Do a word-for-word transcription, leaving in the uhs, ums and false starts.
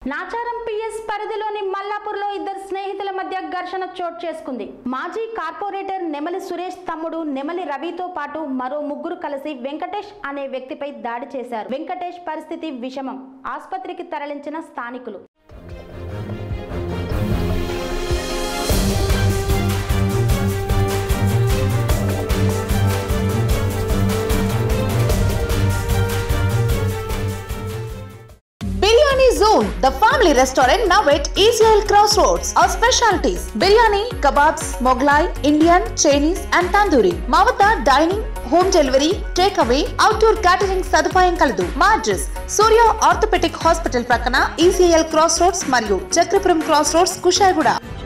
Nacharam PS పరిధిలోని మల్లాపూర్లో ఇద్దరు స్నేహితుల మధ్య ఘర్షణ చోటు చేసుకుంది. మాజీ కార్పొరేటర్ నెమలి సురేష్ తమ్ముడు నెమలి రవితో పాటు మరో ముగ్గురు కలిసి వెంకటేష్ అనే వ్యక్తిపై దాడి చేశారు. వెంకటేష్ పరిస్థితి విషమం. ఆసుపత్రికి తరలించిన స్థానికులు. Biryani Zone, the family restaurant now at E C L Crossroads. Our specialties: biryani, kebabs, Mughlai, Indian, Chinese and Tandoori. Mavata dining, home delivery, takeaway, outdoor catering సదుపాయం కలదు. మా అడ్రస్ సూర్య ఆర్థోపెడిక్ హాస్పిటల్ ప్రక్కన E C L Crossroads మరియు Chakrapuram Crossroads Kushaiguda.